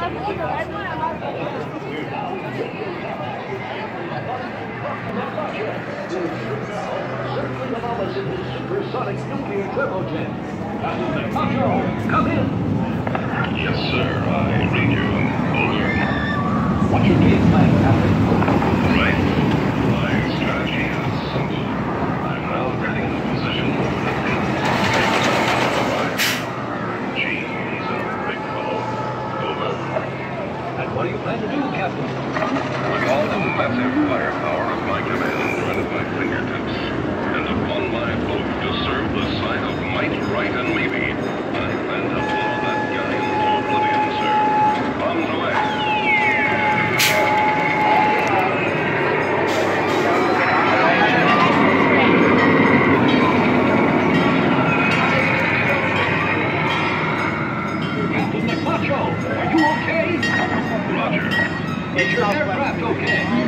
Circling above us in his supersonic nuclear turbojet. Captain Macho, come in. Yes, sir. I read you. Over. What's your game plan, Captain? Right. My strategy is simple. I'm now getting the position for the pin. Gee, he's a big fellow. Over. And what do you plan to do, Captain? With all the massive firepower of my command right at my fingertips, and upon my boat to serve the side of might, right, and maybe, I plan to blow that guy into oblivion, sir. Bombs away. Captain Macho, are you okay? Roger. Is your aircraft okay?